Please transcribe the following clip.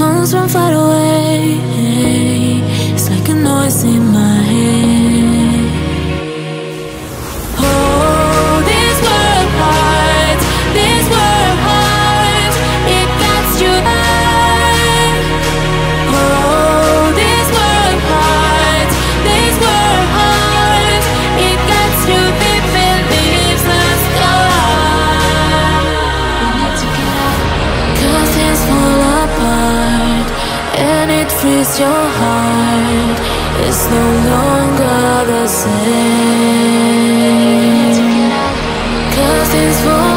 comes from far away. It's like a noise in my head. Oh, this world hurts, this world hurts, it gets you high. Oh, this world hurts, this world hurts, it gets you deep and leaves the sky. We need to get out, 'cause things fall apart and it frees your heart. It's no longer the same. 'Cause it's for